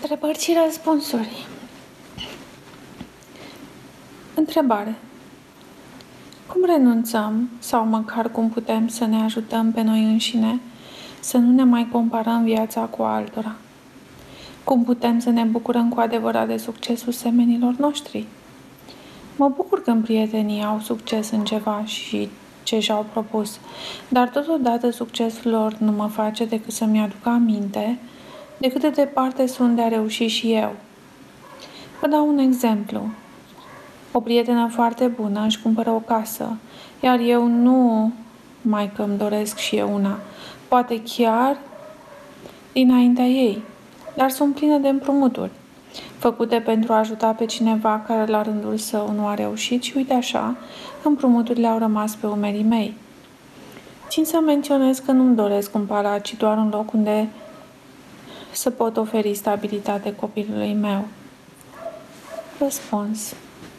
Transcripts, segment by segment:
Întrebări și răspunsuri. Întrebare. Cum renunțăm sau măcar cum putem să ne ajutăm pe noi înșine să nu ne mai comparăm viața cu altora? Cum putem să ne bucurăm cu adevărat de succesul semenilor noștri? Mă bucur când prietenii au succes în ceva și ce și-au propus, dar totodată succesul lor nu mă face decât să-mi aduc aminte de cât de departe sunt de a reuși și eu. Vă dau un exemplu. O prietenă foarte bună își cumpără o casă, iar eu nu mai că îmi doresc și eu una, poate chiar dinaintea ei, dar sunt plină de împrumuturi, făcute pentru a ajuta pe cineva care la rândul său nu a reușit și uite așa, împrumuturile au rămas pe umerii mei. Țin să menționez că nu-mi doresc un palat, ci doar un loc unde să pot oferi stabilitate copilului meu. Răspuns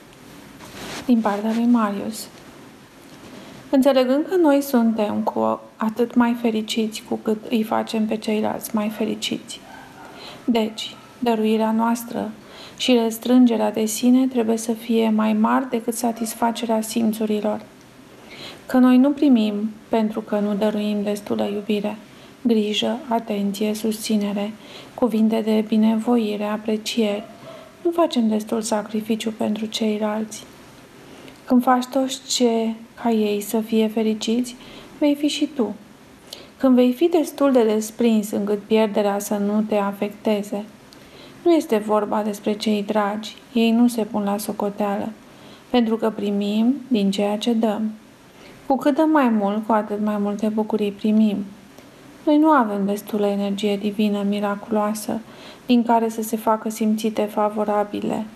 din partea lui Marius. Înțelegând că noi suntem cu atât mai fericiți cu cât îi facem pe ceilalți mai fericiți. Deci, dăruirea noastră și restrângerea de sine trebuie să fie mai mari decât satisfacerea simțurilor. Că noi nu primim pentru că nu dăruim destulă iubire, grijă, atenție, susținere, cuvinte de binevoire, aprecieri. Nu facem destul sacrificiu pentru ceilalți. Când faci tot ca ei să fie fericiți, vei fi și tu. Când vei fi destul de desprins încât pierderea să nu te afecteze. Nu este vorba despre cei dragi, ei nu se pun la socoteală, pentru că primim din ceea ce dăm. Cu cât dăm mai mult, cu atât mai multe bucurii primim. Noi nu avem destulă energie divină, miraculoasă, din care să se facă simțite favorabile,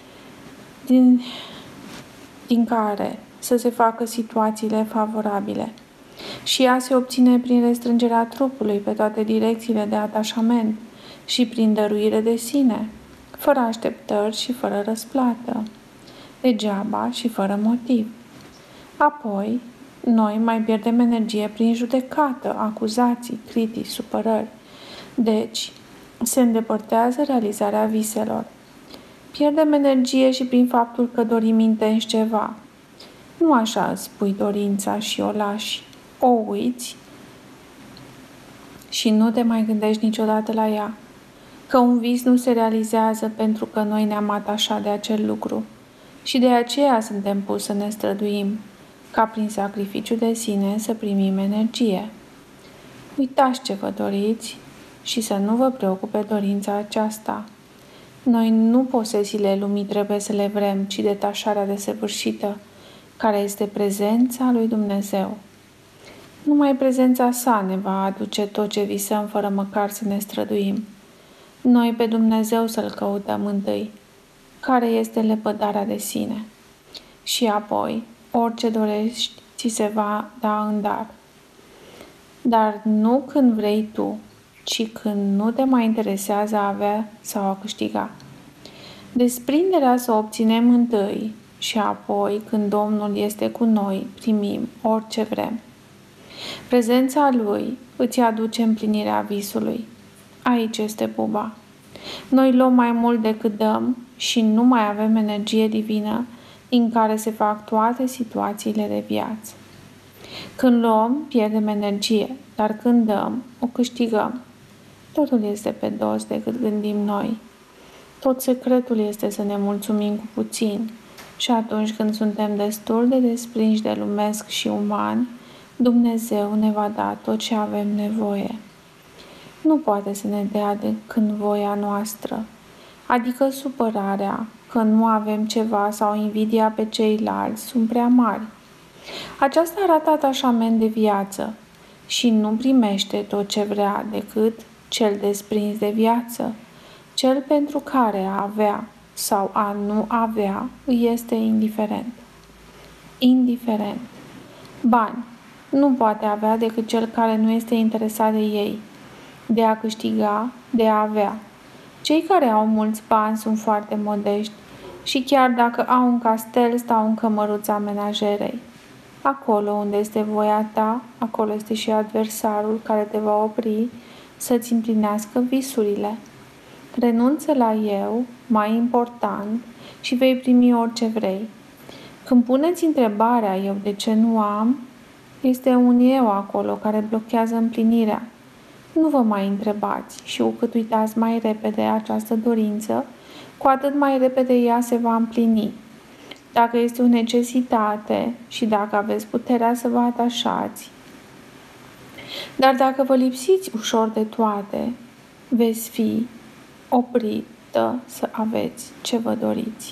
din care să se facă situațiile favorabile. Și ea se obține prin restrângerea trupului pe toate direcțiile de atașament și prin dăruire de sine, fără așteptări și fără răsplată, degeaba și fără motiv. Apoi, noi mai pierdem energie prin judecată, acuzații, critici, supărări. Deci, se îndepărtează realizarea viselor. Pierdem energie și prin faptul că dorim intens ceva. Nu așa îți pui dorința și o lași, o uiți și nu te mai gândești niciodată la ea. Că un vis nu se realizează pentru că noi ne-am atașat de acel lucru și de aceea suntem puși să ne străduim, ca prin sacrificiu de sine să primim energie. Uitați ce vă doriți și să nu vă preocupe dorința aceasta. Noi nu posesiile lumii trebuie să le vrem, ci detașarea desăvârșită, care este prezența lui Dumnezeu. Numai prezența sa ne va aduce tot ce visăm fără măcar să ne străduim. Noi pe Dumnezeu să-L căutăm întâi, care este lepădarea de sine. Și apoi, orice dorești, ți se va da în dar. Dar nu când vrei tu, ci când nu te mai interesează a avea sau a câștiga. Desprinderea să o obținem întâi și apoi, când Domnul este cu noi, primim orice vrem. Prezența Lui îți aduce împlinirea visului. Aici este buba. Noi luăm mai mult decât dăm și nu mai avem energie divină din care se fac toate situațiile de viață. Când luăm, pierdem energie, dar când dăm, o câștigăm. Totul este pe dos decât gândim noi. Tot secretul este să ne mulțumim cu puțin și atunci când suntem destul de desprinși de lumesc și uman, Dumnezeu ne va da tot ce avem nevoie. Nu poate să ne dea decât voia noastră, adică supărarea când nu avem ceva sau invidia pe ceilalți sunt prea mari. Aceasta arată atașament de viață și nu primește tot ce vrea decât cel desprins de viață, cel pentru care a avea sau a nu avea îi este indiferent. Indiferent. Bani nu poate avea decât cel care nu este interesat de ei, de a câștiga, de a avea. Cei care au mulți bani sunt foarte modești și chiar dacă au un castel, stau în cămăruța menajerei. Acolo unde este voia ta, acolo este și adversarul care te va opri să-ți împlinească visurile. Renunță la eu, mai important, și vei primi orice vrei. Când puneți întrebarea eu de ce nu am, este un eu acolo care blochează împlinirea. Nu vă mai întrebați și cu cât uitați mai repede această dorință, cu atât mai repede ea se va împlini. Dacă este o necesitate și dacă aveți puterea să vă atașați. Dar dacă vă lipsiți ușor de toate, veți fi oprită să aveți ce vă doriți.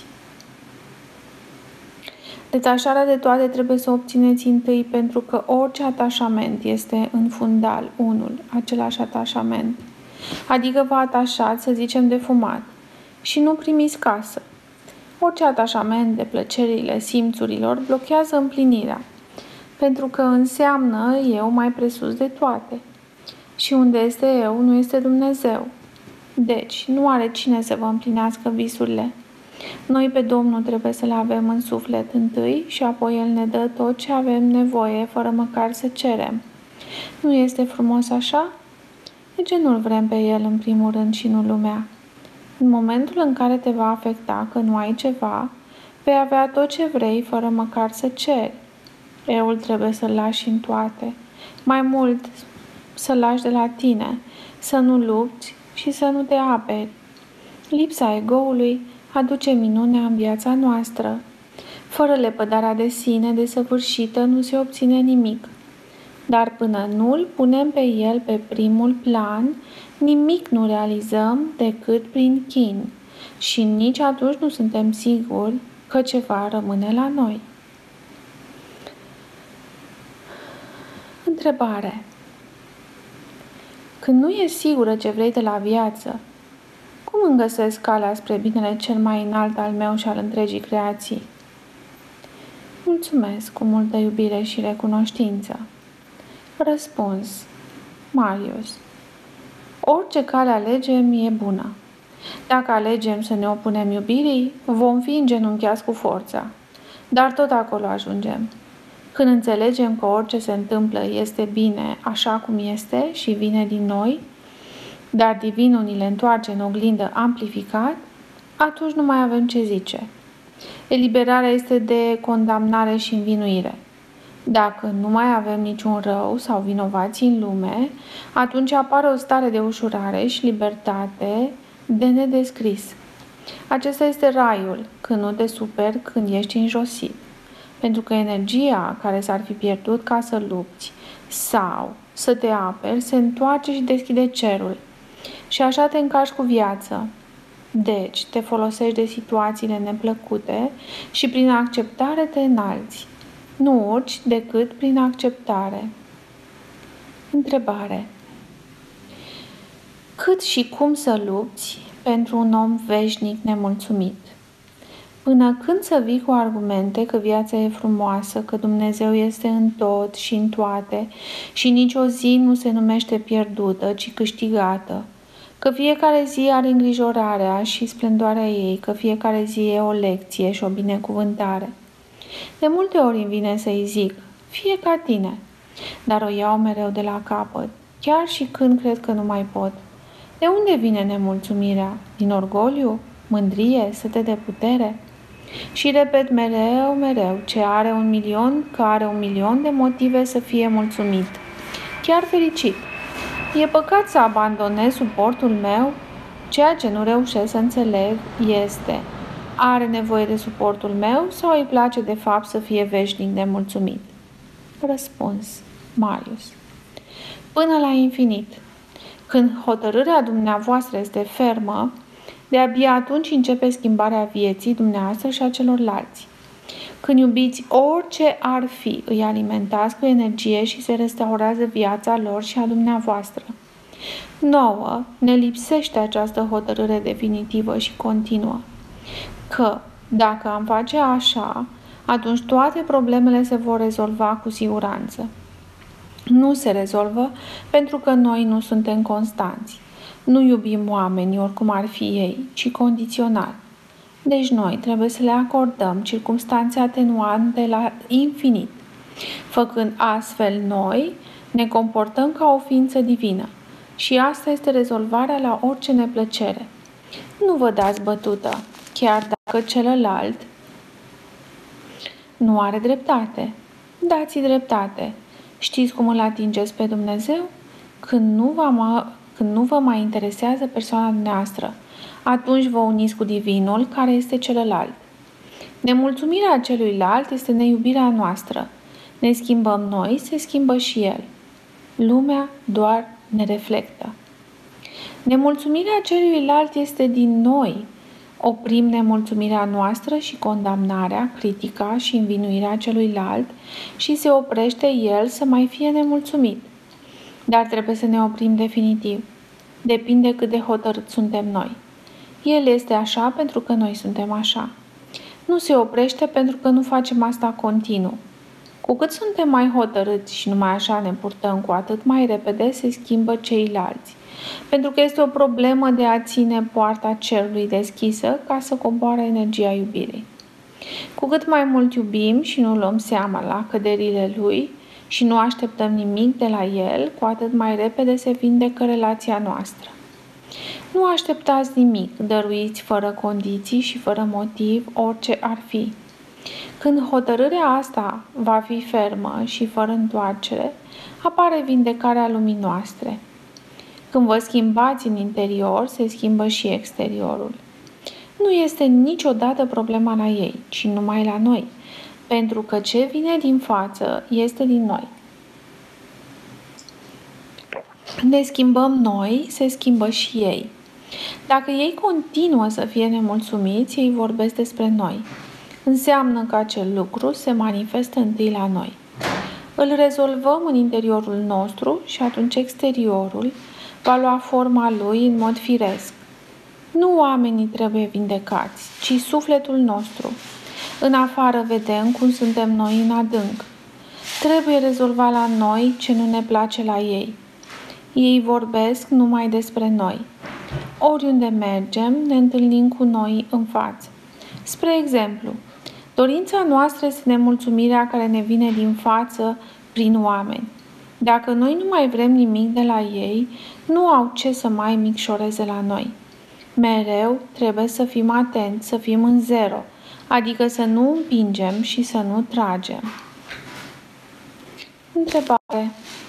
Detașarea de toate trebuie să o obțineți întâi, pentru că orice atașament este în fundal unul, același atașament. Adică vă atașați, să zicem, de fumat și nu primiți casă. Orice atașament de plăcerile simțurilor blochează împlinirea, pentru că înseamnă eu mai presus de toate. Și unde este eu, nu este Dumnezeu. Deci, nu are cine să vă împlinească visurile. Noi pe Domnul trebuie să-L avem în suflet întâi și apoi El ne dă tot ce avem nevoie, fără măcar să cerem. Nu este frumos așa? De ce nu-L vrem pe El în primul rând și nu lumea? În momentul în care te va afecta că nu ai ceva, vei avea tot ce vrei fără măcar să ceri. Eul trebuie să-l lași în toate. Mai mult, să-l lași de la tine, să nu lupți și să nu te aperi. Lipsa egoului aduce minunea în viața noastră. Fără lepădarea de sine desăvârșită nu se obține nimic. Dar până nu-l punem pe el pe primul plan, nimic nu realizăm decât prin chin și nici atunci nu suntem siguri că ceva rămâne la noi. Întrebare. Când nu ești sigură ce vrei de la viață, cum îmi găsesc calea spre binele cel mai înalt al meu și al întregii creații? Mulțumesc cu multă iubire și recunoștință. Răspuns. Marius. Orice cale alegem e bună. Dacă alegem să ne opunem iubirii, vom fi îngenunchiați cu forța. Dar tot acolo ajungem. Când înțelegem că orice se întâmplă este bine așa cum este și vine din noi, dar divinul ni le întoarce în oglindă amplificat, atunci nu mai avem ce zice. Eliberarea este de condamnare și învinuire. Dacă nu mai avem niciun rău sau vinovații în lume, atunci apare o stare de ușurare și libertate de nedescris. Acesta este raiul, când nu te superi când ești înjosit. Pentru că energia care s-ar fi pierdut ca să lupți sau să te aperi se întoarce și deschide cerul. Și așa te încarci cu viață. Deci, te folosești de situațiile neplăcute și prin acceptare te înalți. Nu urci decât prin acceptare. Întrebare. Cât și cum să lupți pentru un om veșnic nemulțumit? Până când să vii cu argumente că viața e frumoasă, că Dumnezeu este în tot și în toate și nicio zi nu se numește pierdută, ci câștigată, că fiecare zi are îngrijorarea și splendoarea ei, că fiecare zi e o lecție și o binecuvântare. De multe ori îmi vine să-i zic, fie ca tine, dar o iau mereu de la capăt, chiar și când cred că nu mai pot. De unde vine nemulțumirea? Din orgoliu? Mândrie? Sete de putere? Și repet mereu, ce are 1 milion, că are 1 milion de motive să fie mulțumit, chiar fericit. E păcat să abandonez suportul meu? Ceea ce nu reușesc să înțeleg este, are nevoie de suportul meu sau îi place de fapt să fie veșnic de mulțumit? Răspuns. Marius. Până la infinit. Când hotărârea dumneavoastră este fermă, de-abia atunci începe schimbarea vieții dumneavoastră și a celorlalți. Când iubiți orice ar fi, îi alimentați cu energie și se restaurează viața lor și a dumneavoastră. Nouă ne lipsește această hotărâre definitivă și continuă. Că, dacă am face așa, atunci toate problemele se vor rezolva cu siguranță. Nu se rezolvă pentru că noi nu suntem constanți. Nu iubim oamenii oricum ar fi ei, ci condițional. Deci noi trebuie să le acordăm circumstanțe atenuante la infinit. Făcând astfel noi, ne comportăm ca o ființă divină. Și asta este rezolvarea la orice neplăcere. Nu vă dați bătută, chiar dacă celălalt nu are dreptate. Dați-i dreptate. Știți cum îl atingeți pe Dumnezeu? Când nu vă mai interesează persoana dumneavoastră, atunci vă uniți cu Divinul, care este celălalt. Nemulțumirea celuilalt este neiubirea noastră. Ne schimbăm noi, se schimbă și el. Lumea doar ne reflectă. Nemulțumirea celuilalt este din noi. Oprim nemulțumirea noastră și condamnarea, critica și învinuirea celuilalt și se oprește el să mai fie nemulțumit. Dar trebuie să ne oprim definitiv. Depinde cât de hotărât suntem noi. El este așa pentru că noi suntem așa. Nu se oprește pentru că nu facem asta continuu. Cu cât suntem mai hotărâți și numai așa ne purtăm, cu atât mai repede se schimbă ceilalți. Pentru că este o problemă de a ține poarta cerului deschisă ca să coboare energia iubirii. Cu cât mai mult iubim și nu luăm seama la căderile lui și nu așteptăm nimic de la el, cu atât mai repede se vindecă relația noastră. Nu așteptați nimic, dăruiți fără condiții și fără motiv orice ar fi. Când hotărârea asta va fi fermă și fără întoarcere, apare vindecarea lumii noastre. Când vă schimbați în interior, se schimbă și exteriorul. Nu este niciodată problema la ei, ci numai la noi, pentru că ce vine din față este din noi. Ne schimbăm noi, se schimbă și ei. Dacă ei continuă să fie nemulțumiți, ei vorbesc despre noi. Înseamnă că acel lucru se manifestă întâi la noi. Îl rezolvăm în interiorul nostru și atunci exteriorul va lua forma lui în mod firesc. Nu oamenii trebuie vindecați, ci sufletul nostru. În afară vedem cum suntem noi în adânc. Trebuie rezolvat la noi ce nu ne place la ei. Ei vorbesc numai despre noi. Oriunde mergem, ne întâlnim cu noi în față. Spre exemplu, dorința noastră este nemulțumirea care ne vine din față prin oameni. Dacă noi nu mai vrem nimic de la ei, nu au ce să mai micșoreze la noi. Mereu trebuie să fim atenți, să fim în zero, adică să nu împingem și să nu tragem. Întrebare.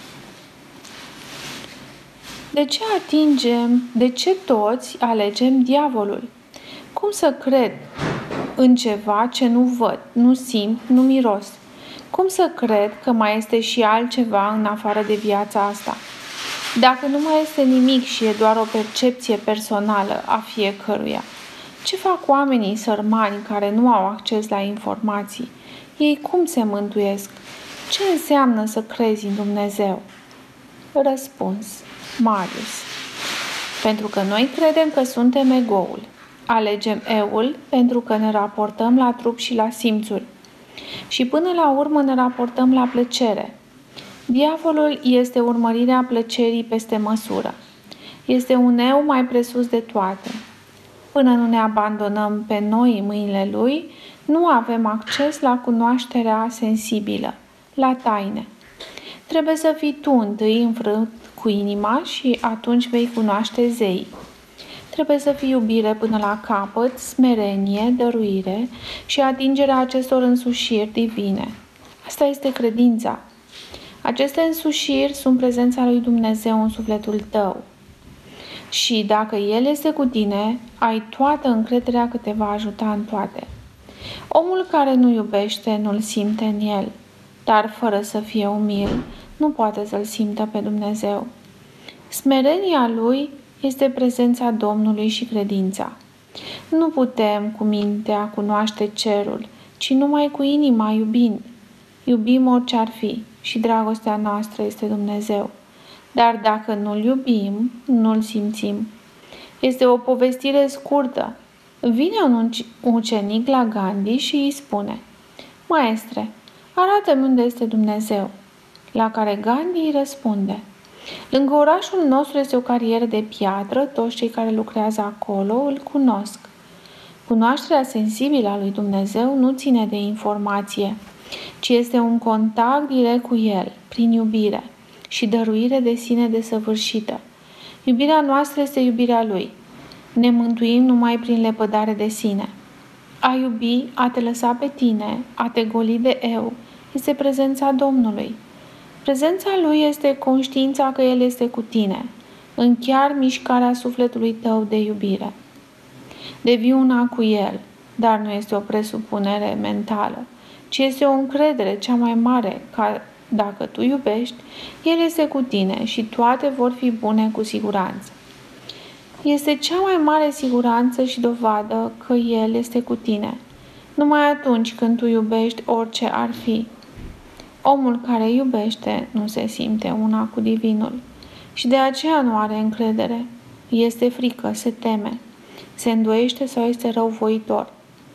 De ce toți alegem diavolul? Cum să cred în ceva ce nu văd, nu simt, nu miros? Cum să cred că mai este și altceva în afară de viața asta? Dacă nu mai este nimic și e doar o percepție personală a fiecăruia, ce fac oamenii sărmani care nu au acces la informații? Ei cum se mântuiesc? Ce înseamnă să crezi în Dumnezeu? Răspuns. Marius. Pentru că noi credem că suntem egoul. Alegem eul pentru că ne raportăm la trup și la simțuri. Și până la urmă ne raportăm la plăcere. Diavolul este urmărirea plăcerii peste măsură. Este un eu mai presus de toate. Până nu ne abandonăm pe noi în mâinile lui, nu avem acces la cunoașterea sensibilă, la taine. Trebuie să fii tu întâi înfrânt cu inima și atunci vei cunoaște zeii. Trebuie să fii iubire până la capăt, smerenie, dăruire și atingerea acestor însușiri divine. Asta este credința. Aceste însușiri sunt prezența lui Dumnezeu în sufletul tău. Și dacă El este cu tine, ai toată încrederea că te va ajuta în toate. Omul care nu iubește, nu-L simte în el, dar fără să fie umil, nu poate să-L simtă pe Dumnezeu. Smerenia Lui este prezența Domnului și credința. Nu putem cu mintea cunoaște cerul, ci numai cu inima iubind. Iubim orice ar fi și dragostea noastră este Dumnezeu. Dar dacă nu-L iubim, nu-L simțim. Este o povestire scurtă. Vine un ucenic la Gandhi și îi spune: Maestre, arată-mi unde este Dumnezeu. La care Gandhi îi răspunde: Lângă orașul nostru este o carieră de piatră, toți cei care lucrează acolo îl cunosc. Cunoașterea sensibilă a lui Dumnezeu nu ține de informație, ci este un contact direct cu El, prin iubire și dăruire de sine desăvârșită. Iubirea noastră este iubirea Lui. Ne mântuim numai prin lepădare de sine. A iubi, a te lăsa pe tine, a te goli de eu, este prezența Domnului. Prezența Lui este conștiința că El este cu tine, în chiar mișcarea sufletului tău de iubire. Devii una cu El, dar nu este o presupunere mentală, ci este o încredere cea mai mare că dacă tu iubești, El este cu tine și toate vor fi bune cu siguranță. Este cea mai mare siguranță și dovadă că El este cu tine, numai atunci când tu iubești orice ar fi. Omul care iubește nu se simte una cu Divinul și de aceea nu are încredere. Este frică, se teme, se îndoiește sau este răuvoitor,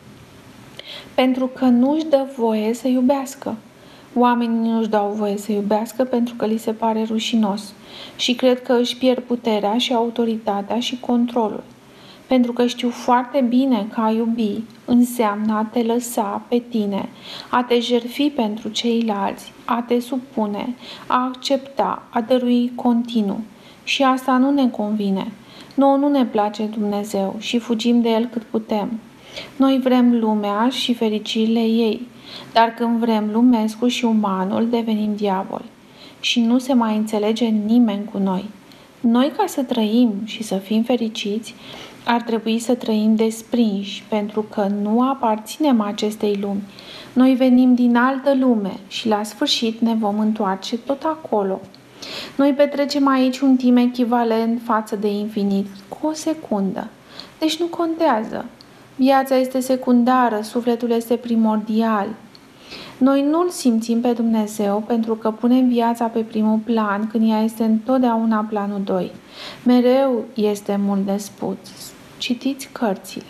pentru că nu-și dă voie să iubească. Oamenii nu-și dau voie să iubească pentru că li se pare rușinos și cred că își pierd puterea și autoritatea și controlul. Pentru că știu foarte bine că a iubi înseamnă a te lăsa pe tine, a te jertfi pentru ceilalți, a te supune, a accepta, a dărui continuu. Și asta nu ne convine. Nouă nu ne place Dumnezeu și fugim de El cât putem. Noi vrem lumea și fericirile ei, dar când vrem lumescul și umanul, devenim diavoli. Și nu se mai înțelege nimeni cu noi. Noi, ca să trăim și să fim fericiți, ar trebui să trăim desprinși, pentru că nu aparținem acestei lumi. Noi venim din altă lume și la sfârșit ne vom întoarce tot acolo. Noi petrecem aici un timp echivalent față de infinit, cu o secundă. Deci nu contează. Viața este secundară, sufletul este primordial. Noi nu-L simțim pe Dumnezeu pentru că punem viața pe primul plan când ea este întotdeauna planul 2. Mereu este mult de spus. Citiți cărțile.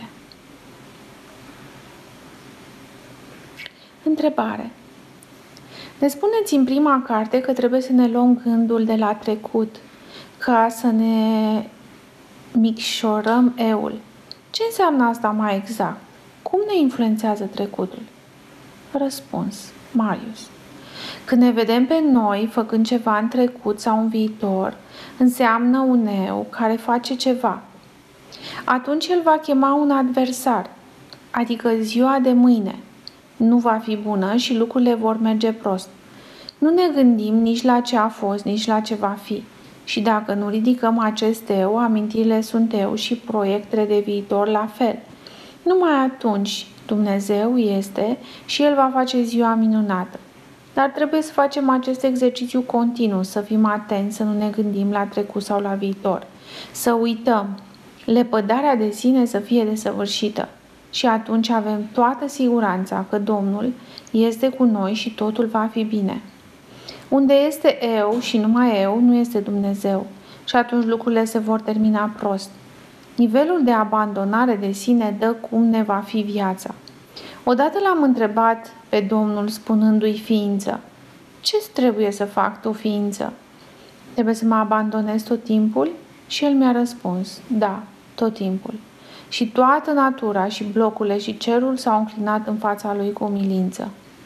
Întrebare. Ne spuneți în prima carte că trebuie să ne luăm gândul de la trecut ca să ne micșorăm eul. Ce înseamnă asta mai exact? Cum ne influențează trecutul? Răspuns. Marius. Când ne vedem pe noi făcând ceva în trecut sau în viitor, înseamnă un eu care face ceva. Atunci el va chema un adversar, adică ziua de mâine. Nu va fi bună și lucrurile vor merge prost. Nu ne gândim nici la ce a fost, nici la ce va fi. Și dacă nu ridicăm acest eu, amintirile sunt eu și proiectele de viitor la fel. Numai atunci Dumnezeu este și El va face ziua minunată. Dar trebuie să facem acest exercițiu continuu, să fim atenți, să nu ne gândim la trecut sau la viitor. Să uităm, lepădarea de sine să fie desăvârșită. Și atunci avem toată siguranța că Domnul este cu noi și totul va fi bine. Unde este eu și numai eu, nu este Dumnezeu și atunci lucrurile se vor termina prost. Nivelul de abandonare de sine dă cum ne va fi viața. Odată l-am întrebat pe Domnul spunându-i ființă: ce trebuie să fac tu, ființă? Trebuie să mă abandonez tot timpul? Și el mi-a răspuns: da, tot timpul. Și toată natura și blocurile și cerul s-au înclinat în fața lui cu umilință.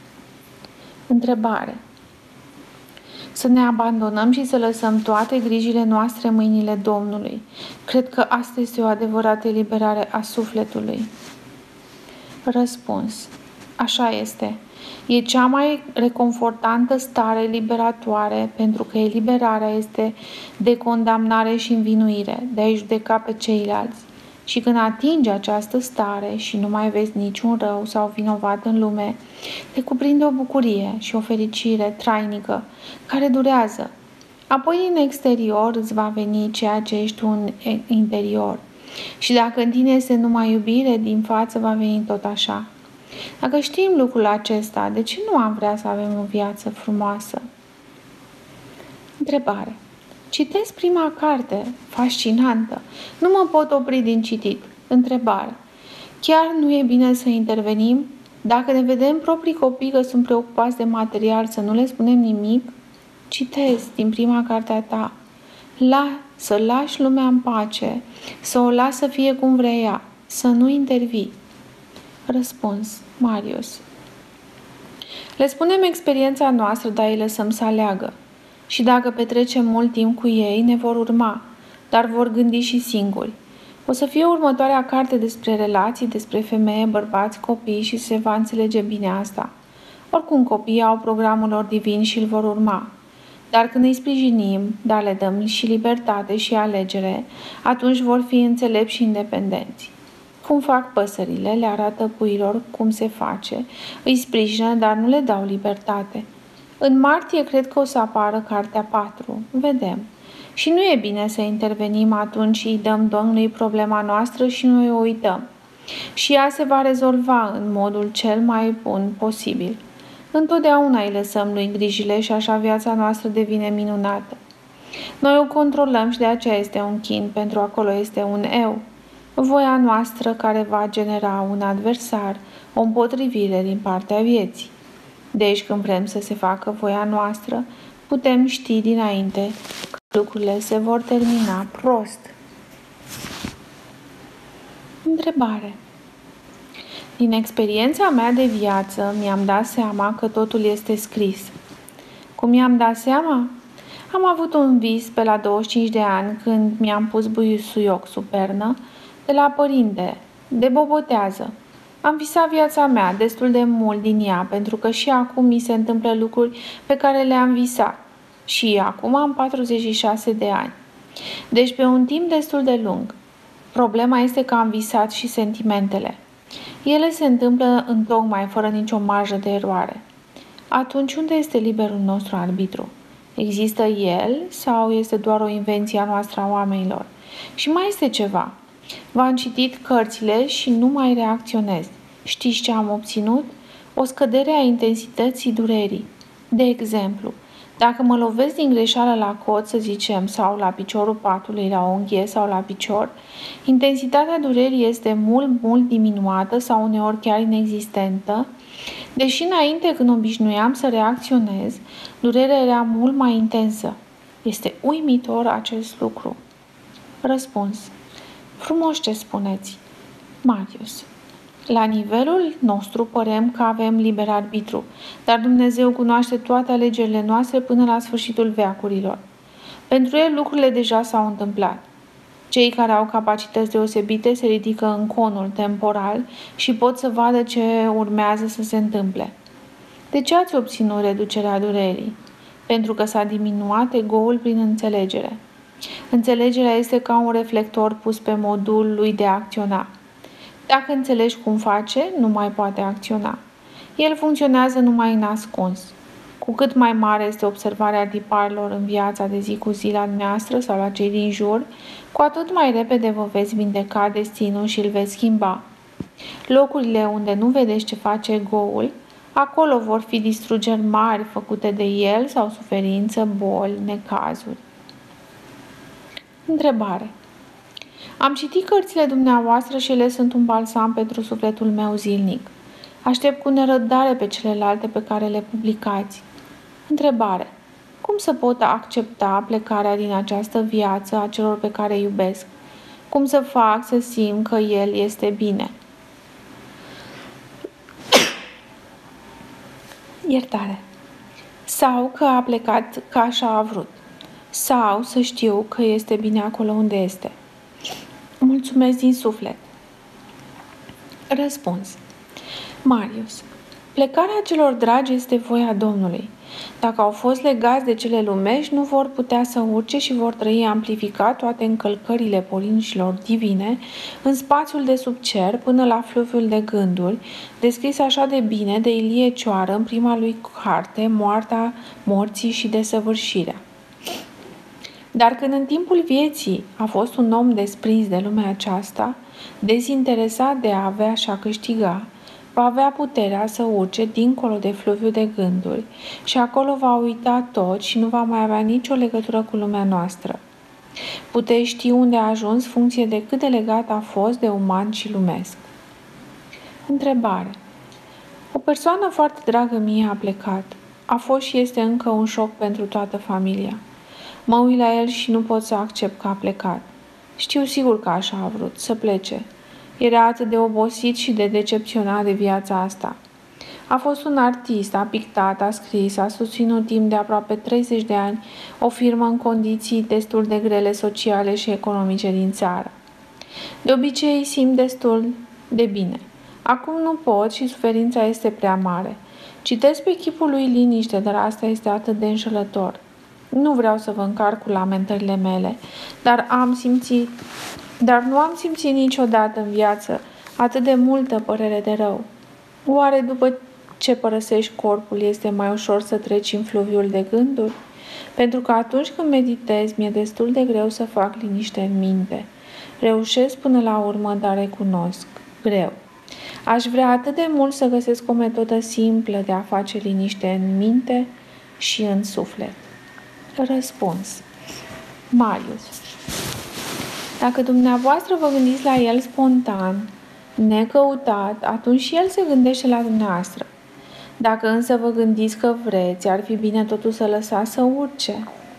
Întrebare. Să ne abandonăm și să lăsăm toate grijile noastre în mâinile Domnului. Cred că asta este o adevărată eliberare a sufletului. Răspuns. Așa este. E cea mai reconfortantă stare liberatoare, pentru că eliberarea este de condamnare și învinuire, de a-i judeca pe ceilalți. Și când atingi această stare și nu mai vezi niciun rău sau vinovat în lume, te cuprinde o bucurie și o fericire trainică care durează. Apoi în exterior îți va veni ceea ce ești tu în interior. Și dacă în tine este numai iubire, din față va veni tot așa. Dacă știm lucrul acesta, de ce nu am vrea să avem o viață frumoasă? Întrebare. Citesc prima carte, fascinantă. Nu mă pot opri din citit. Întrebare. Chiar nu e bine să intervenim? Dacă ne vedem proprii copii că sunt preocupați de material, să nu le spunem nimic? Citesc din prima carte a ta. Să lași lumea în pace, să o las să fie cum vrea ea, să nu intervii. Răspuns. Marius. Le spunem experiența noastră, dar îi lăsăm să aleagă. Și dacă petrecem mult timp cu ei, ne vor urma, dar vor gândi și singuri. O să fie următoarea carte despre relații, despre femeie, bărbați, copii și se va înțelege bine asta. Oricum copiii au programul lor divin și îl vor urma. Dar când îi sprijinim, dar le dăm și libertate și alegere, atunci vor fi înțelepți și independenți. Cum fac păsările, le arată puiilor cum se face, îi sprijină, dar nu le dau libertate. În martie cred că o să apară cartea 4. Vedem. Și nu e bine să intervenim atunci și îi dăm Domnului problema noastră și noi o uităm. Și ea se va rezolva în modul cel mai bun posibil. Întotdeauna îi lăsăm lui grijile și așa viața noastră devine minunată. Noi o controlăm și de aceea este un chin, pentru acolo este un eu. Voia noastră care va genera un adversar, o împotrivire din partea vieții. Deci când vrem să se facă voia noastră, putem ști dinainte că lucrurile se vor termina prost. Întrebare. Din experiența mea de viață, mi-am dat seama că totul este scris. Cum mi-am dat seama? Am avut un vis pe la 25 de ani când mi-am pus busuioc sub pernă de la părinte, de bobotează. Am visat viața mea destul de mult din ea, pentru că și acum mi se întâmplă lucruri pe care le-am visat. Și acum am 46 de ani. Deci pe un timp destul de lung. Problema este că am visat și sentimentele. Ele se întâmplă întocmai fără nicio marjă de eroare. Atunci unde este liberul nostru arbitru? Există el sau este doar o invenție a noastră a oamenilor? Și mai este ceva. V-am citit cărțile și nu mai reacționez. Știți ce am obținut? O scădere a intensității durerii. De exemplu, dacă mă lovesc din greșeală la cot, să zicem, sau la piciorul patului, la unghie sau la picior, intensitatea durerii este mult diminuată sau uneori chiar inexistentă, deși înainte când obișnuiam să reacționez, durerea era mult mai intensă. Este uimitor acest lucru. Răspuns. Frumos ce spuneți. Marius. La nivelul nostru părem că avem liber arbitru, dar Dumnezeu cunoaște toate alegerile noastre până la sfârșitul veacurilor. Pentru El lucrurile deja s-au întâmplat. Cei care au capacități deosebite se ridică în conul temporal și pot să vadă ce urmează să se întâmple. De ce ați obținut reducerea durerii? Pentru că s-a diminuat ego-ul prin înțelegere. Înțelegerea este ca un reflector pus pe modul lui de a acționa. Dacă înțelegi cum face, nu mai poate acționa. El funcționează numai în ascuns. Cu cât mai mare este observarea tiparilor în viața de zi cu zi la dumneavoastră sau la cei din jur, cu atât mai repede vă veți vindeca destinul și îl veți schimba. Locurile unde nu vedeți ce face ego-ul, acolo vor fi distrugeri mari făcute de el sau suferință, boli, necazuri. Întrebare. Am citit cărțile dumneavoastră și ele sunt un balsam pentru sufletul meu zilnic. Aștept cu nerăbdare pe celelalte pe care le publicați. Întrebare. Cum să pot accepta plecarea din această viață a celor pe care îi iubesc? Cum să fac să simt că el este bine? Iertare. Sau că a plecat ca așa a vrut. Sau să știu că este bine acolo unde este. Mulțumesc din suflet. Răspuns. Marius. Plecarea celor dragi este voia Domnului. Dacă au fost legați de cele lumești, nu vor putea să urce și vor trăi amplificat toate încălcările poruncilor divine în spațiul de sub cer până la fluviul de gânduri, descris așa de bine de Ilie Cioară în prima lui carte, Moartea, morții și desăvârșirea. Dar când în timpul vieții a fost un om desprins de lumea aceasta, dezinteresat de a avea și a câștiga, va avea puterea să urce dincolo de fluviul de gânduri și acolo va uita tot și nu va mai avea nicio legătură cu lumea noastră. Puteți ști unde a ajuns funcție de cât de legat a fost de uman și lumesc. Întrebare. O persoană foarte dragă mie a plecat. A fost și este încă un șoc pentru toată familia. Mă uit la el și nu pot să accept că a plecat. Știu sigur că așa a vrut, să plece. Era atât de obosit și de decepționat de viața asta. A fost un artist, a pictat, a scris, a susținut timp de aproape 30 de ani o firmă în condiții destul de grele sociale și economice din țară. De obicei simt destul de bine. Acum nu pot și suferința este prea mare. Citesc pe chipul lui liniște, dar asta este atât de înșelător. Nu vreau să vă încarc cu lamentările mele, dar nu am simțit niciodată în viață atât de multă părere de rău. Oare după ce părăsești corpul este mai ușor să treci în fluviul de gânduri? Pentru că atunci când meditez, mi-e destul de greu să fac liniște în minte. Reușesc până la urmă, dar recunosc. Greu. Aș vrea atât de mult să găsesc o metodă simplă de a face liniște în minte și în suflet. Răspuns. Marius. Dacă dumneavoastră vă gândiți la el spontan, necăutat, atunci și el se gândește la dumneavoastră. Dacă însă vă gândiți că vreți, ar fi bine totul să lăsați să urce,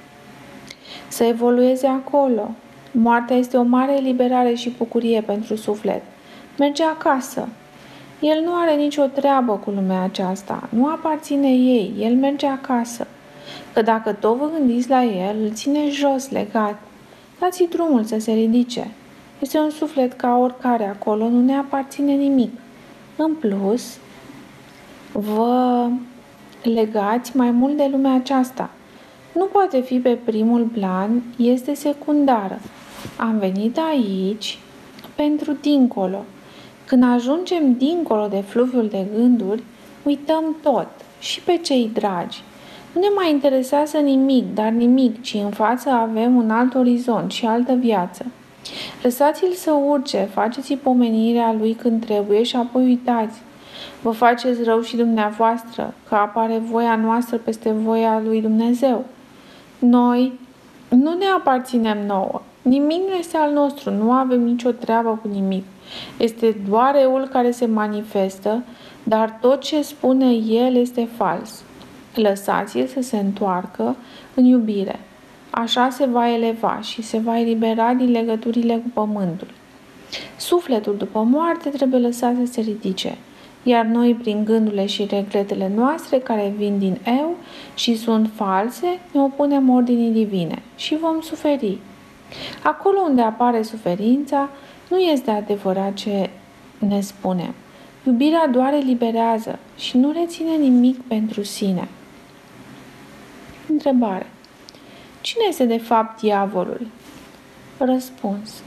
să evolueze acolo. Moartea este o mare eliberare și bucurie pentru suflet. Merge acasă. El nu are nicio treabă cu lumea aceasta, nu aparține ei, el merge acasă. Că dacă tot vă gândiți la el, îl ține jos, legat. Dați-i drumul să se ridice. Este un suflet ca oricare acolo, nu ne aparține nimic. În plus, vă legați mai mult de lumea aceasta. Nu poate fi pe primul plan, este secundară. Am venit aici pentru dincolo. Când ajungem dincolo de fluviul de gânduri, uităm tot, și pe cei dragi. Nu ne mai interesează nimic, dar nimic, ci în față avem un alt orizont și altă viață. Lăsați-l să urce, faceți-i pomenirea lui când trebuie și apoi uitați. Vă faceți rău și dumneavoastră, că apare voia noastră peste voia lui Dumnezeu. Noi nu ne aparținem nouă. Nimic nu este al nostru, nu avem nicio treabă cu nimic. Este doar eul care se manifestă, dar tot ce spune el este fals. Lăsați-l să se întoarcă în iubire. Așa se va eleva și se va elibera din legăturile cu pământul. Sufletul după moarte trebuie lăsat să se ridice, iar noi, prin gândurile și regretele noastre care vin din eu și sunt false, ne opunem ordinii divine și vom suferi. Acolo unde apare suferința, nu este adevărat ce ne spunem. Iubirea doar eliberează și nu reține nimic pentru sine. Întrebare. Cine este de fapt diavolul? Răspuns.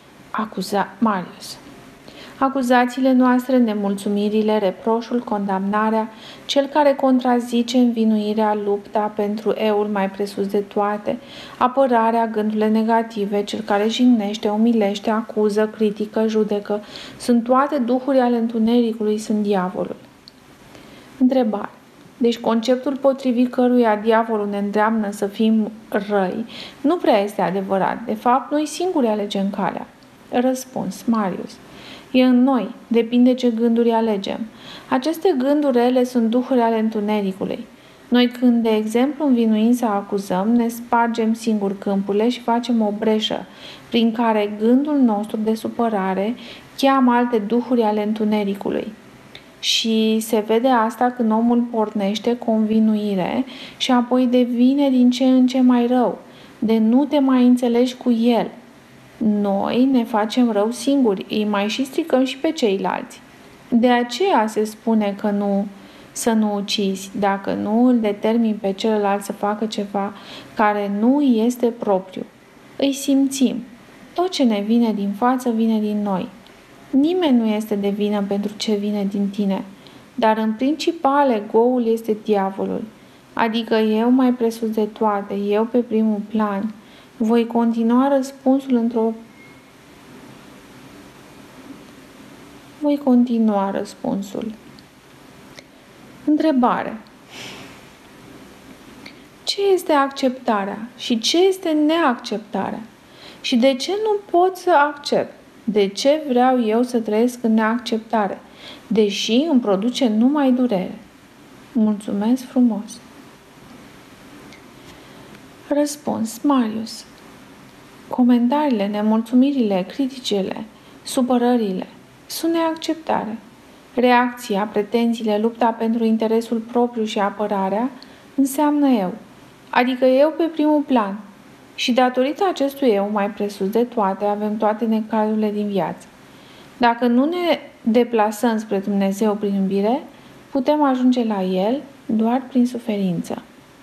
Marius. Acuzațiile noastre, nemulțumirile, reproșul, condamnarea, cel care contrazice învinuirea, lupta pentru eul mai presus de toate, apărarea, gândurile negative, cel care jignește, umilește, acuză, critică, judecă, sunt toate duhuri ale întunericului, sunt diavolul. Întrebare. Deci conceptul potrivit căruia diavolul ne îndreamnă să fim răi nu prea este adevărat. De fapt, noi singuri alegem calea. Răspuns. Marius. E în noi, depinde ce gânduri alegem. Aceste gânduri rele sunt duhuri ale întunericului. Noi când, de exemplu, învinuim să acuzăm, ne spargem singur câmpurile și facem o breșă, prin care gândul nostru de supărare cheamă alte duhuri ale întunericului. Și se vede asta când omul pornește cu o învinuire și apoi devine din ce în ce mai rău, de nu te mai înțelegi cu el. Noi ne facem rău singuri, îi mai și stricăm și pe ceilalți. De aceea se spune că să nu ucizi, dacă nu îl determini pe celălalt să facă ceva care nu este propriu. Îi simțim. Tot ce ne vine din față vine din noi. Nimeni nu este de vină pentru ce vine din tine, dar în principal egoul este diavolul, adică eu mai presus de toate, eu pe primul plan. Voi continua răspunsul. Întrebare. Ce este acceptarea și ce este neacceptarea? Și de ce nu pot să accept? De ce vreau eu să trăiesc în neacceptare, deși îmi produce numai durere? Mulțumesc frumos! Răspuns. Marius. Comentariile, nemulțumirile, criticile, supărările sunt neacceptare. Reacția, pretențiile, lupta pentru interesul propriu și apărarea înseamnă eu, adică eu pe primul plan. Și datorită acestui eu, mai presus de toate, avem toate necazurile din viață. Dacă nu ne deplasăm spre Dumnezeu prin iubire, putem ajunge la El doar prin suferință.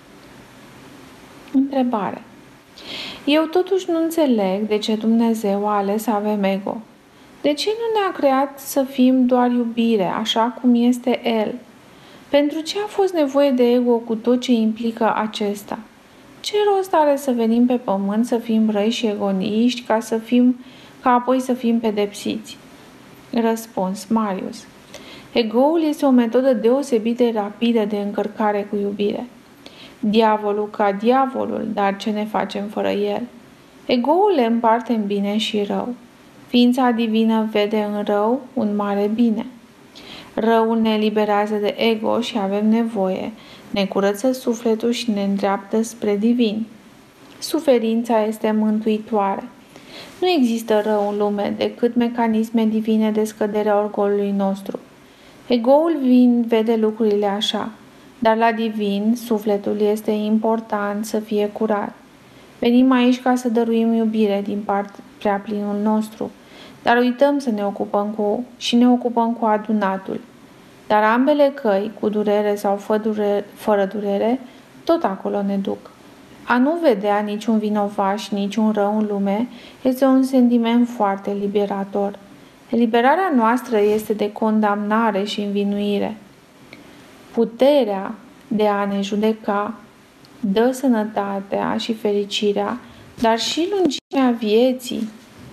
Întrebare. Eu totuși nu înțeleg de ce Dumnezeu a ales să avem ego. De ce nu ne-a creat să fim doar iubire, așa cum este El? Pentru ce a fost nevoie de ego cu tot ce implică acesta? Ce rost are să venim pe pământ, să fim răi și egoiști, ca apoi să fim pedepsiți? Răspuns, Marius. Ego-ul este o metodă deosebit de rapidă de încărcare cu iubire. Diavolul ca diavolul, dar ce ne facem fără el? Ego-ul le împarte în bine și rău. Ființa divină vede în rău un mare bine. Răul ne eliberează de ego și avem nevoie, ne curăță sufletul și ne îndreaptă spre divin. Suferința este mântuitoare. Nu există rău în lume decât mecanisme divine de scădere a orgolului nostru. Ego-ul vede lucrurile așa, dar la divin, sufletul este important să fie curat. Venim aici ca să dăruim iubire din prea plinul nostru, dar uităm să ne ocupăm cu adunatul. Dar ambele căi, cu durere sau fără durere, tot acolo ne duc. A nu vedea niciun vinovat și niciun rău în lume este un sentiment foarte liberator. Eliberarea noastră este de condamnare și învinuire. Puterea de a ne judeca dă sănătatea și fericirea, dar și lungimea vieții.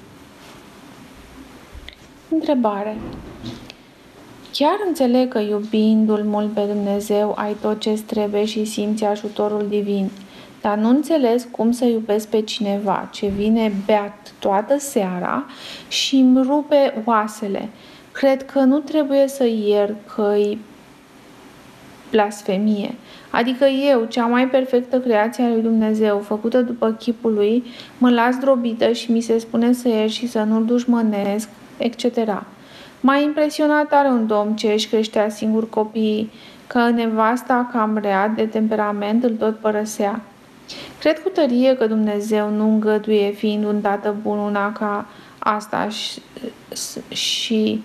Întrebare. Chiar înțeleg că iubindu-L mult pe Dumnezeu ai tot ce-ți trebuie și simți ajutorul divin, dar nu înțeles cum să iubesc pe cineva ce vine beat toată seara și îmi rupe oasele. Cred că nu trebuie să iert că-i blasfemie. Adică eu, cea mai perfectă creație a lui Dumnezeu, făcută după chipul lui, mă las drobită și mi se spune să iert și să nu-l dușmănesc, etc. M-a impresionat tare un domn ce își creștea singur copiii, că nevasta cam rea de temperament îl tot părăsea. Cred cu tărie că Dumnezeu nu îngăduie, fiind un tată bun, una ca asta și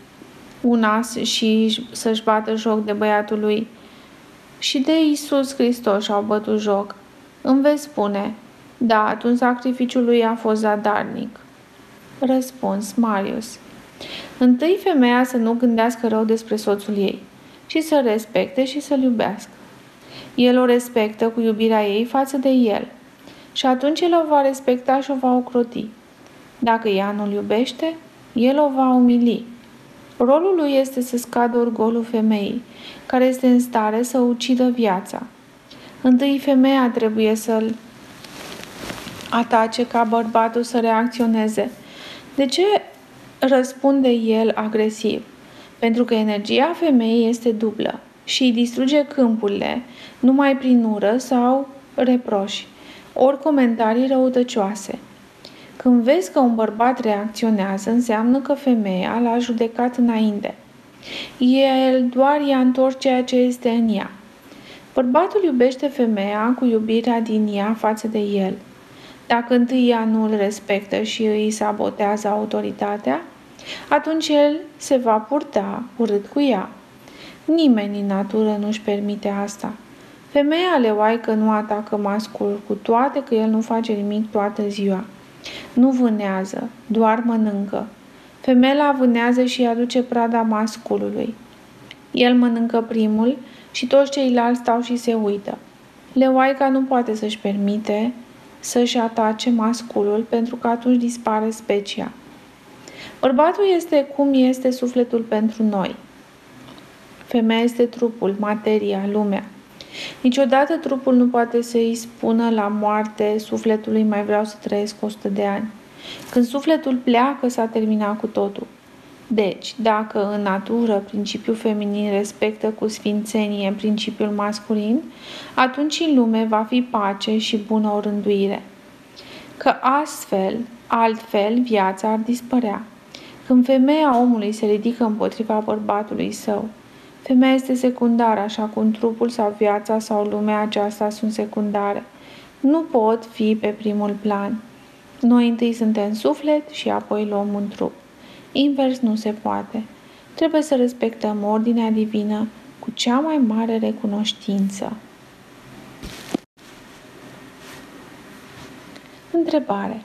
să-și bată joc de băiatul lui. Și de Iisus Hristos și-au bătut joc. Îmi vei spune, da, atunci sacrificiul lui a fost zadarnic. Răspuns, Marius. Întâi femeia să nu gândească rău despre soțul ei, ci să respecte și să-l iubească. El o respectă cu iubirea ei față de el și atunci el o va respecta și o va ocroti. Dacă ea nu-l iubește, el o va umili. Rolul lui este să scadă orgolul femeii, care este în stare să ucidă viața. Întâi femeia trebuie să-l atace ca bărbatul să reacționeze. De ce răspunde el agresiv? Pentru că energia femeii este dublă și îi distruge câmpurile numai prin ură sau reproși, ori comentarii răutăcioase. Când vezi că un bărbat reacționează, înseamnă că femeia l-a judecat înainte. El doar i-a întors ceea ce este în ea. Bărbatul iubește femeia cu iubirea din ea față de el. Dacă întâi ea nu îl respectă și îi sabotează autoritatea, atunci el se va purta urât cu ea. Nimeni în natură nu-și permite asta. Femeia leoaică nu atacă masculul, cu toate că el nu face nimic toată ziua. Nu vânează, doar mănâncă. Femeia vânează și aduce prada masculului. El mănâncă primul și toți ceilalți stau și se uită. Leoaica nu poate să-și permite să-și atace masculul pentru că atunci dispare specia. Bărbatul este cum este sufletul pentru noi. Femeia este trupul, materia, lumea. Niciodată trupul nu poate să-i spună la moarte sufletului mai vreau să trăiesc 100 de ani. Când sufletul pleacă, s-a terminat cu totul. Deci, dacă în natură principiul feminin respectă cu sfințenie principiul masculin, atunci în lume va fi pace și bună orânduire. Că altfel, viața ar dispărea. Când femeia omului se ridică împotriva bărbatului său, femeia este secundară, așa cum trupul sau viața sau lumea aceasta sunt secundare. nu pot fi pe primul plan. Noi întâi suntem suflet și apoi luăm un trup. Invers nu se poate. Trebuie să respectăm ordinea divină cu cea mai mare recunoștință. Întrebare.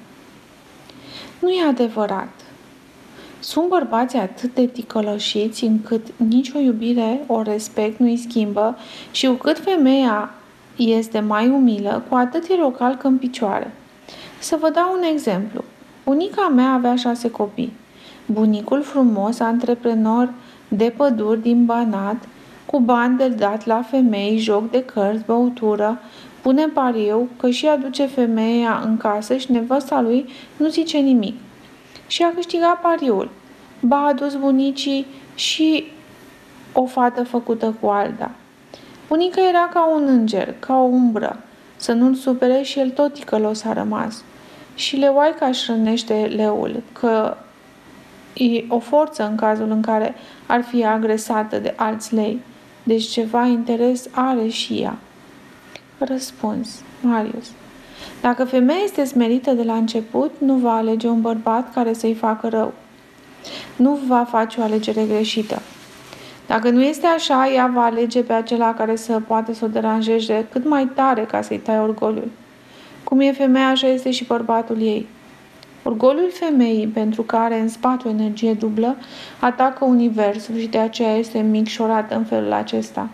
Nu e adevărat. Sunt bărbații atât de ticăloșiți încât nicio iubire o respect nu îi schimbă și cu cât femeia este mai umilă, cu atât el o calcă în picioare. Să vă dau un exemplu. Bunica mea avea 6 copii. Bunicul frumos, antreprenor de păduri din Banat, cu bani de dat la femei, joc de cărți, băutură, pune pariu că și aduce femeia în casă și nevăsta lui nu zice nimic. Și a câștigat pariul. Ba a dus bunicii și o fată făcută cu alta. Bunica era ca un înger, ca o umbră. Să nu-l supere și el tot ticălos a rămas. Și leoaica își rănește leul, că e o forță în cazul în care ar fi agresată de alți lei. Deci ceva interes are și ea. Răspuns. Marius. Dacă femeia este smerită de la început, nu va alege un bărbat care să-i facă rău. Nu va face o alegere greșită. Dacă nu este așa, ea va alege pe acela care să poate să o deranjeze cât mai tare ca să-i taie orgoliul. Cum e femeia, așa este și bărbatul ei. Orgoliul femeii, pentru care are în spate o energie dublă, atacă universul și de aceea este micșorată în felul acesta.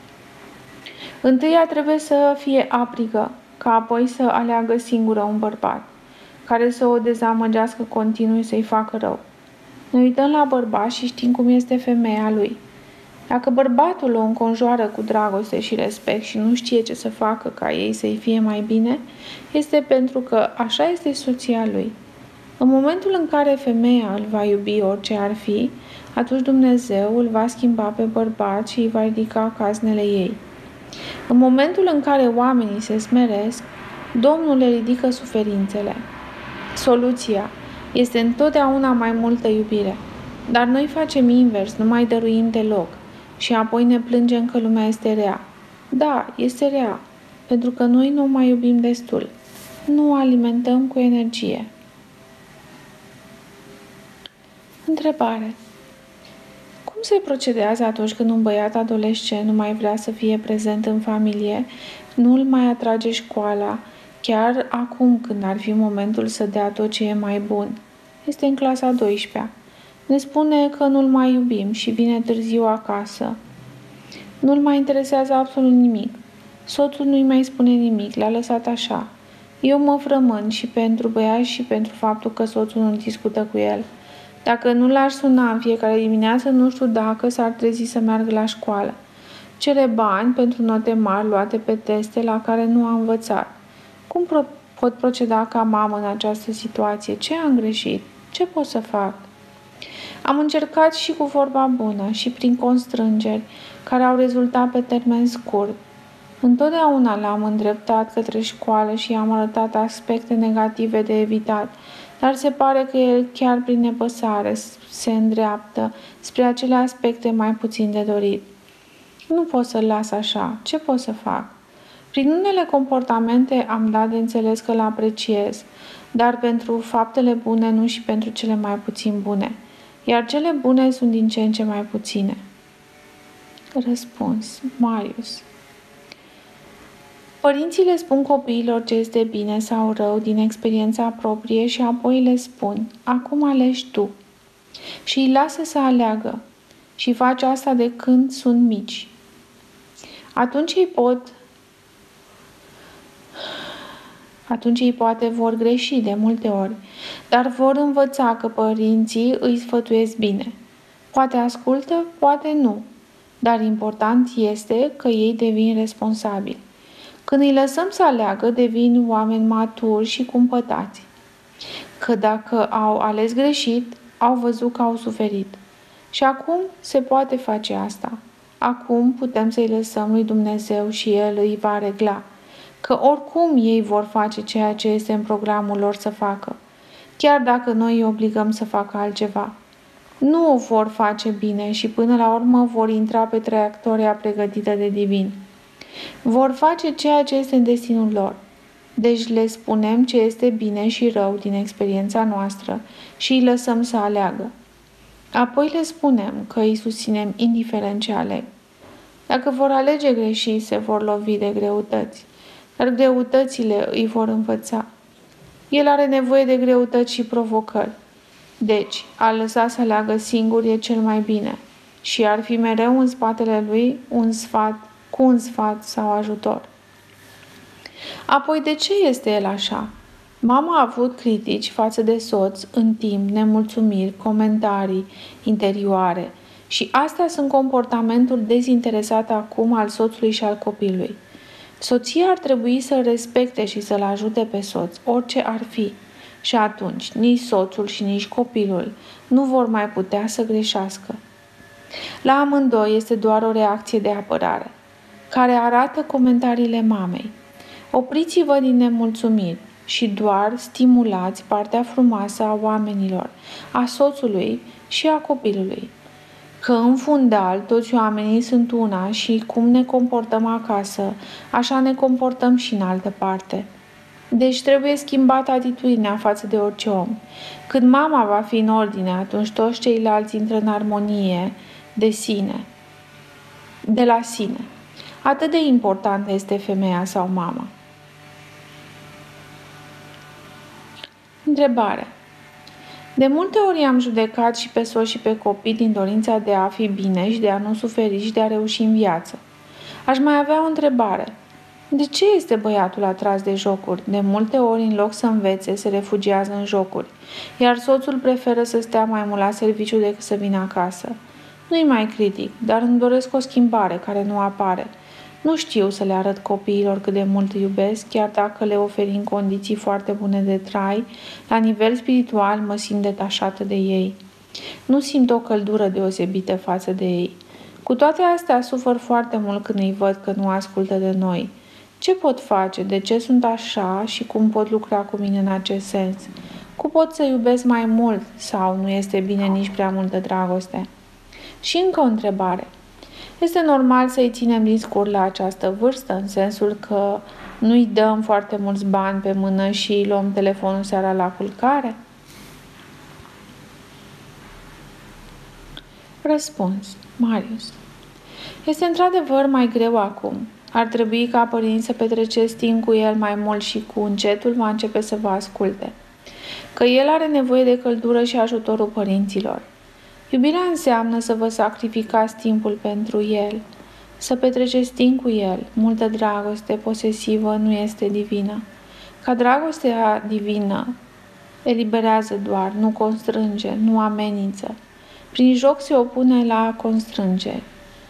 Întâi ea trebuie să fie aprigă, ca apoi să aleagă singură un bărbat, care să o dezamăgească continuu să-i facă rău. Ne uităm la bărbat și știm cum este femeia lui. Dacă bărbatul o înconjoară cu dragoste și respect și nu știe ce să facă ca ei să-i fie mai bine, este pentru că așa este soția lui. În momentul în care femeia îl va iubi orice ar fi, atunci Dumnezeu îl va schimba pe bărbat și îi va ridica caznele ei. În momentul în care oamenii se smeresc, Domnul le ridică suferințele. Soluția este întotdeauna mai multă iubire. Dar noi facem invers, nu mai dăruim deloc și apoi ne plângem că lumea este rea. Da, este rea, pentru că noi nu mai iubim destul. Nu o alimentăm cu energie. Întrebare. Cum se procedează atunci când un băiat adolescent nu mai vrea să fie prezent în familie, nu îl mai atrage școala, chiar acum când ar fi momentul să dea tot ce e mai bun? Este în clasa a 12-a. Ne spune că nu-l mai iubim și vine târziu acasă. Nu-l mai interesează absolut nimic. Soțul nu-i mai spune nimic, l-a lăsat așa. Eu mă frământ și pentru băiat și pentru faptul că soțul nu discută cu el. Dacă nu l-aș suna în fiecare dimineață, nu știu dacă s-ar trezi să meargă la școală. Cere bani pentru note mari luate pe teste la care nu a învățat. Cum pot proceda ca mamă în această situație? Ce am greșit? Ce pot să fac? Am încercat și cu vorba bună și prin constrângeri, care au rezultat pe termen scurt. Întotdeauna l-am îndreptat către școală și i-am arătat aspecte negative de evitat, dar se pare că el chiar prin nepăsare se îndreaptă spre acele aspecte mai puțin de dorit. Nu pot să-l las așa. Ce pot să fac? Prin unele comportamente am dat de înțeles că îl apreciez, dar pentru faptele bune, nu și pentru cele mai puțin bune. Iar cele bune sunt din ce în ce mai puține. Răspuns. Marius. Părinții le spun copiilor ce este bine sau rău din experiența proprie și apoi le spun, acum alegi tu. Și îi lasă să aleagă și face asta de când sunt mici. Atunci ei poate vor greși de multe ori, dar vor învăța că părinții îi sfătuiesc bine. Poate ascultă, poate nu, dar important este că ei devin responsabili. Când îi lăsăm să aleagă, devin oameni maturi și cumpătați. Că dacă au ales greșit, au văzut că au suferit. Și acum se poate face asta. Acum putem să-i lăsăm lui Dumnezeu și El îi va regla. Că oricum ei vor face ceea ce este în programul lor să facă, chiar dacă noi îi obligăm să facă altceva. Nu o vor face bine și până la urmă vor intra pe traiectoria pregătită de divin. Vor face ceea ce este în destinul lor. Deci le spunem ce este bine și rău din experiența noastră și îi lăsăm să aleagă. Apoi le spunem că îi susținem indiferent ce aleg. Dacă vor alege greșit, se vor lovi de greutăți, dar greutățile îi vor învăța. El are nevoie de greutăți și provocări. Deci, a lăsa să aleagă singur e cel mai bine și ar fi mereu în spatele lui cu un sfat sau ajutor. Apoi, de ce este el așa? Mama a avut critici față de soț în timp, nemulțumiri, comentarii interioare și astea sunt comportamenturi dezinteresate acum al soțului și al copilului. Soția ar trebui să-l respecte și să-l ajute pe soț, orice ar fi. Și atunci, nici soțul și nici copilul nu vor mai putea să greșească. La amândoi este doar o reacție de apărare, care arată comentariile mamei. Opriți-vă din nemulțumiri și doar stimulați partea frumoasă a oamenilor, a soțului și a copilului. Că în fundal toți oamenii sunt una și cum ne comportăm acasă, așa ne comportăm și în altă parte. Deci trebuie schimbată atitudinea față de orice om. Când mama va fi în ordine, atunci toți ceilalți intră în armonie de la sine. Atât de importantă este femeia sau mama. Întrebare. De multe ori am judecat și pe soț și pe copii din dorința de a fi bine și de a nu suferi și de a reuși în viață. Aș mai avea o întrebare. De ce este băiatul atras de jocuri? De multe ori, în loc să învețe, se refugiază în jocuri, iar soțul preferă să stea mai mult la serviciu decât să vină acasă. Nu-i mai critic, dar îmi doresc o schimbare care nu apare. Nu știu să le arăt copiilor cât de mult îi iubesc, chiar dacă le oferim condiții foarte bune de trai, la nivel spiritual mă simt detașată de ei. Nu simt o căldură deosebită față de ei. Cu toate astea, sufăr foarte mult când îi văd că nu ascultă de noi. Ce pot face? De ce sunt așa și cum pot lucra cu mine în acest sens? Cum pot să iubesc mai mult sau nu este bine nici prea multă dragoste? Și încă o întrebare. Este normal să-i ținem din scurt la această vârstă, în sensul că nu-i dăm foarte mulți bani pe mână și îi luăm telefonul seara la culcare? Răspuns. Marius. Este într-adevăr mai greu acum. Ar trebui ca părinții să petreceți timp cu el mai mult și cu încetul va începe să vă asculte. Că el are nevoie de căldură și ajutorul părinților. Iubirea înseamnă să vă sacrificați timpul pentru el, să petreceți timp cu el. Multă dragoste posesivă nu este divină. Ca dragostea divină eliberează doar, nu constrânge, nu amenință. Prin joc se opune la constrângeri.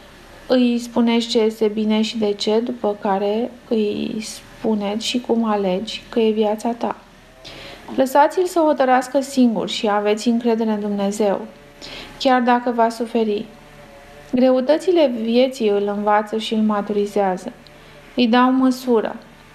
Îi spuneți ce este bine și de ce, după care îi spuneți și cum alegi că e viața ta. Lăsați-l să hotărască singur și aveți încredere în Dumnezeu, chiar dacă va suferi. Greutățile vieții îl învață și îl maturizează. Îi dau măsură,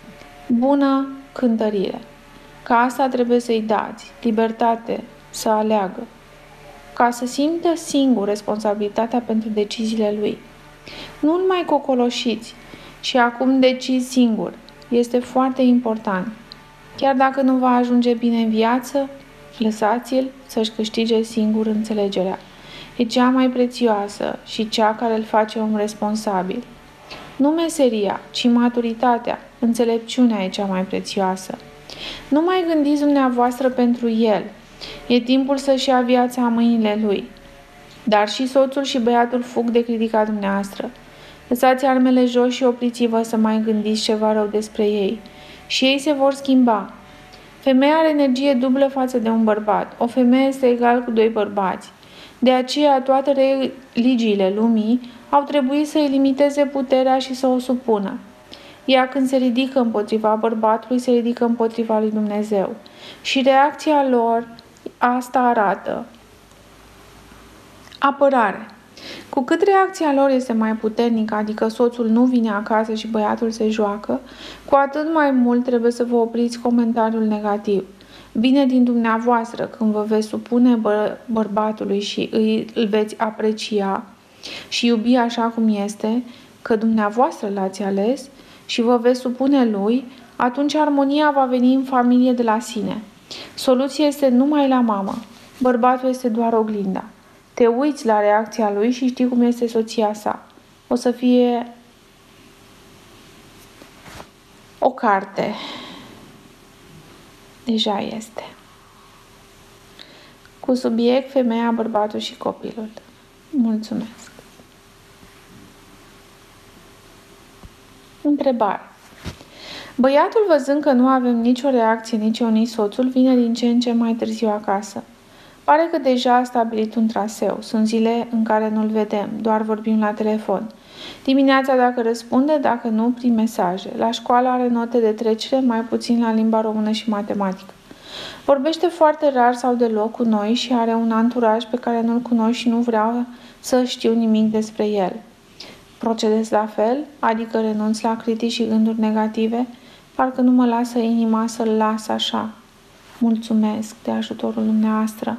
bună cântărire. Ca asta trebuie să-i dați, libertate, să aleagă, ca să simtă singur responsabilitatea pentru deciziile lui. Nu-l mai cocoloșiți și acum decizi singur. Este foarte important. Chiar dacă nu va ajunge bine în viață, lăsați-l să-și câștige singur înțelegerea. E cea mai prețioasă și cea care îl face om responsabil. Nu meseria, ci maturitatea, înțelepciunea e cea mai prețioasă. Nu mai gândiți dumneavoastră pentru el. E timpul să-și ia viața în mâinile lui. Dar și soțul și băiatul fug de critica dumneavoastră. Lăsați armele jos și opriți-vă să mai gândiți ceva rău despre ei. Și ei se vor schimba. Femeia are energie dublă față de un bărbat. O femeie este egal cu doi bărbați. De aceea toate religiile lumii au trebuit să îi limiteze puterea și să o supună. Ea când se ridică împotriva bărbatului, se ridică împotriva lui Dumnezeu. Și reacția lor asta arată. Apărare. Cu cât reacția lor este mai puternică, adică soțul nu vine acasă și băiatul se joacă, cu atât mai mult trebuie să vă opriți comentariul negativ. Vine din dumneavoastră când vă veți supune bărbatului și îl veți aprecia și iubi așa cum este, că dumneavoastră l-ați ales și vă veți supune lui, Atunci armonia va veni în familie de la sine. Soluția este numai la mamă. Bărbatul este doar oglinda. Te uiți la reacția lui și știi cum este soția sa. O să fie o carte. Deja este. Cu subiect femeia, bărbatul și copilul. Mulțumesc. Întrebare. Băiatul, văzând că nu avem nicio reacție, nici eu, nici soțul, vine din ce în ce mai târziu acasă. Pare că deja a stabilit un traseu. Sunt zile în care nu-l vedem, doar vorbim la telefon. Dimineața dacă răspunde, dacă nu, prin mesaje. La școală are note de trecere, mai puțin la limba română și matematică. Vorbește foarte rar sau deloc cu noi și are un anturaj pe care nu-l cunosc și nu vreau să știu nimic despre el. Procedez la fel, adică renunț la critici și gânduri negative, parcă nu mă lasă inima să-l las așa. Mulțumesc de ajutorul dumneavoastră.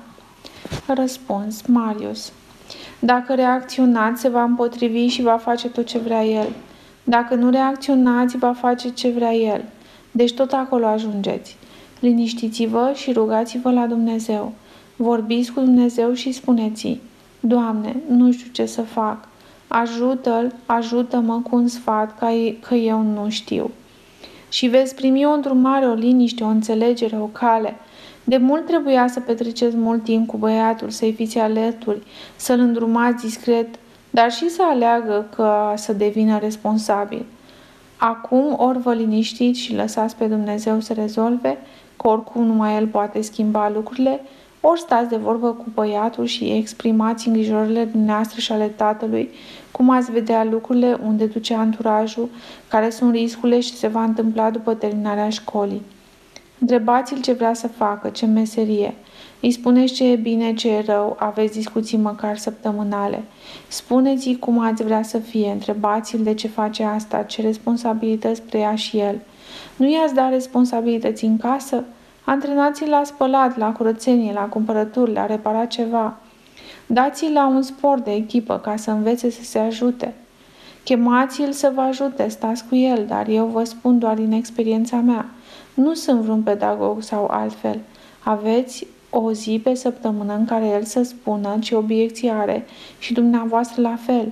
Răspuns, Marius. Dacă reacționați, se va împotrivi și va face tot ce vrea el. Dacă nu reacționați, va face ce vrea el. Deci tot acolo ajungeți. Liniștiți-vă și rugați-vă la Dumnezeu. Vorbiți cu Dumnezeu și spuneți-i: Doamne, nu știu ce să fac. Ajută-l, ajută-mă cu un sfat că eu nu știu. Și veți primi o îndrumare, o liniște, o înțelegere, o cale. De mult trebuia să petreceți mult timp cu băiatul, să-i fiți alături, să-l îndrumați discret, dar și să aleagă că să devină responsabil. Acum ori vă liniștiți și lăsați pe Dumnezeu să rezolve, că oricum numai El poate schimba lucrurile, ori stați de vorbă cu băiatul și exprimați îngrijorările dumneavoastră și ale tatălui, cum ați vedea lucrurile, unde duce anturajul, care sunt riscurile și se va întâmpla după terminarea școlii. Întrebați-l ce vrea să facă, ce meserie. Îi spuneți ce e bine, ce e rău, aveți discuții măcar săptămânale. Spuneți-i cum ați vrea să fie, întrebați-l de ce face asta, ce responsabilități preia și el. Nu i-ați dat responsabilități în casă? Antrenați-l la spălat, la curățenie, la cumpărături, la reparat ceva. Dați-l la un sport de echipă ca să învețe să se ajute. Chemați-l să vă ajute, stați cu el, dar eu vă spun doar din experiența mea. Nu sunt vreun pedagog sau altfel. Aveți o zi pe săptămână în care el să spună ce obiecții are și dumneavoastră la fel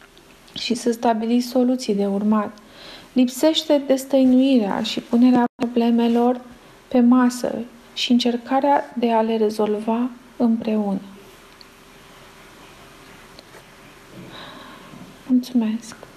și să stabiliți soluții de urmat. Lipsește destăinuirea și punerea problemelor pe masă și încercarea de a le rezolva împreună. Mulțumesc!